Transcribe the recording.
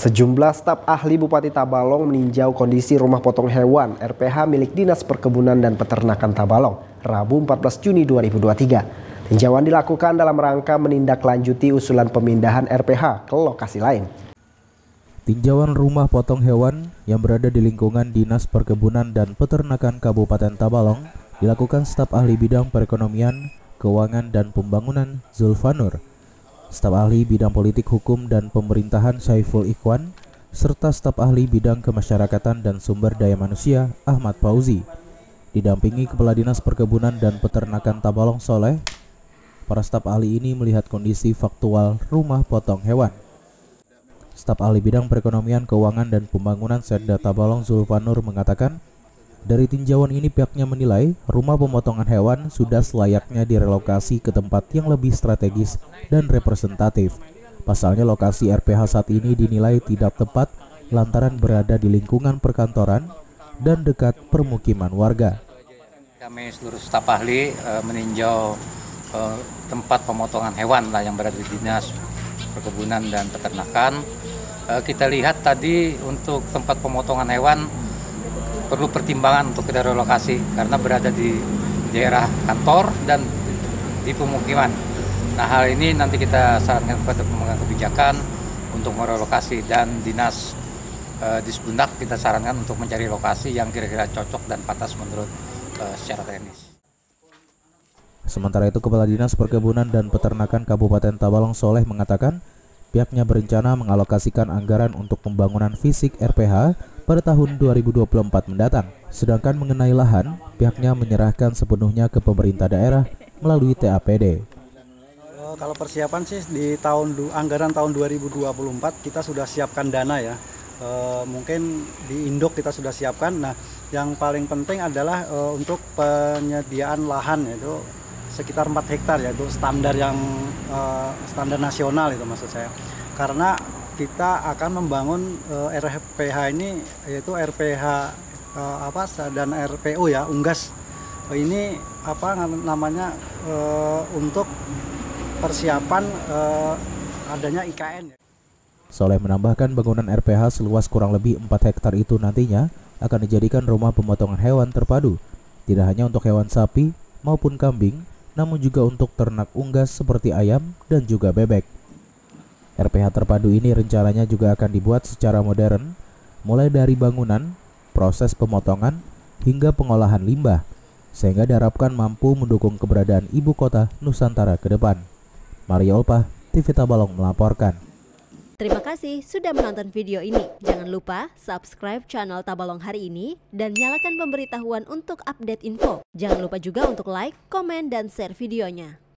Sejumlah staf ahli Bupati Tabalong meninjau kondisi rumah potong hewan RPH milik Dinas Perkebunan dan Peternakan Tabalong, Rabu 14 Juni 2023. Tinjauan dilakukan dalam rangka menindaklanjuti usulan pemindahan RPH ke lokasi lain. Tinjauan rumah potong hewan yang berada di lingkungan Dinas Perkebunan dan Peternakan Kabupaten Tabalong dilakukan staf ahli bidang perekonomian, keuangan, dan pembangunan Zulfanur, staf ahli bidang politik hukum dan pemerintahan Saiful Ikhwan, serta staf ahli bidang kemasyarakatan dan sumber daya manusia Ahmad Fauzi. Didampingi Kepala Dinas Perkebunan dan Peternakan Tabalong Soleh, para staf ahli ini melihat kondisi faktual rumah potong hewan. Staf ahli bidang perekonomian, keuangan, dan pembangunan Setda Tabalong Zulfanur mengatakan, dari tinjauan ini pihaknya menilai rumah pemotongan hewan sudah selayaknya direlokasi ke tempat yang lebih strategis dan representatif. Pasalnya lokasi RPH saat ini dinilai tidak tepat lantaran berada di lingkungan perkantoran dan dekat permukiman warga. Kami seluruh staf ahli meninjau tempat pemotongan hewan yang berada di Dinas Perkebunan dan Peternakan. Kita lihat tadi untuk tempat pemotongan hewan perlu pertimbangan untuk kita relokasi karena berada di daerah kantor dan di pemukiman. Nah, hal ini nanti kita sarankan kepada pemegang kebijakan untuk merelokasi, dan Dinas Disbundak kita sarankan untuk mencari lokasi yang kira-kira cocok dan pantas menurut secara teknis. Sementara itu, Kepala Dinas Perkebunan dan Peternakan Kabupaten Tabalong Soleh mengatakan pihaknya berencana mengalokasikan anggaran untuk pembangunan fisik RPH pada tahun 2024 mendatang. Sedangkan mengenai lahan, pihaknya menyerahkan sepenuhnya ke pemerintah daerah melalui TAPD. Kalau persiapan sih di anggaran tahun 2024 kita sudah siapkan dana ya. Mungkin di Indok kita sudah siapkan. Nah, yang paling penting adalah untuk penyediaan lahan, yaitu sekitar 4 hektar, yaitu standar standar nasional itu maksud saya. Karena kita akan membangun RPH ini, yaitu RPH dan RPO ya, Unggas. Ini untuk persiapan adanya IKN. Soleh menambahkan bangunan RPH seluas kurang lebih 4 hektar itu nantinya akan dijadikan rumah pemotongan hewan terpadu, tidak hanya untuk hewan sapi maupun kambing, namun juga untuk ternak unggas seperti ayam dan juga bebek. RPH terpadu ini rencananya juga akan dibuat secara modern, mulai dari bangunan, proses pemotongan, hingga pengolahan limbah, sehingga diharapkan mampu mendukung keberadaan ibu kota Nusantara ke depan. Mario Olpah, TV Tabalong melaporkan. Terima kasih sudah menonton video ini. Jangan lupa subscribe channel Tabalong Hari Ini dan nyalakan pemberitahuan untuk update info. Jangan lupa juga untuk like, komen, dan share videonya.